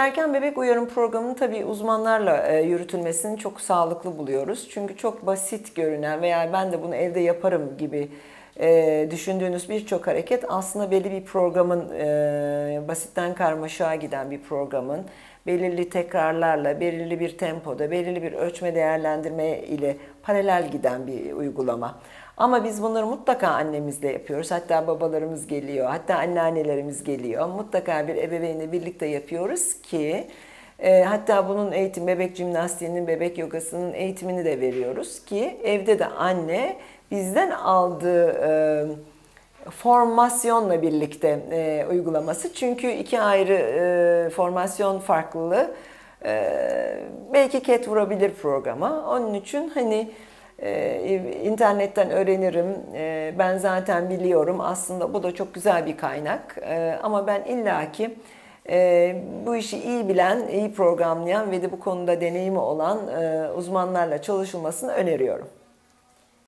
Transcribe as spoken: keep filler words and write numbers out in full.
erken bebek uyarım programının tabii uzmanlarla e, yürütülmesini çok sağlıklı buluyoruz. Çünkü çok basit görünen veya ben de bunu evde yaparım gibi e, düşündüğünüz birçok hareket aslında belli bir programın, e, basitten karmaşığa giden bir programın belirli tekrarlarla, belirli bir tempoda, belirli bir ölçme değerlendirme ile paralel giden bir uygulama. Ama biz bunları mutlaka annemizle yapıyoruz. Hatta babalarımız geliyor, hatta anneannelerimiz geliyor. Mutlaka bir ebeveynle birlikte yapıyoruz ki e, hatta bunun eğitim, bebek jimnastiğinin, bebek yogasının eğitimini de veriyoruz ki evde de anne bizden aldığı e, formasyonla birlikte e, uygulaması. Çünkü iki ayrı e, formasyon farklılığı e, belki ket vurabilir programa. Onun için hani Ee, internetten öğrenirim, ee, ben zaten biliyorum, aslında bu da çok güzel bir kaynak, ee, ama ben illaki e, bu işi iyi bilen, iyi programlayan ve de bu konuda deneyimi olan e, uzmanlarla çalışılmasını öneriyorum.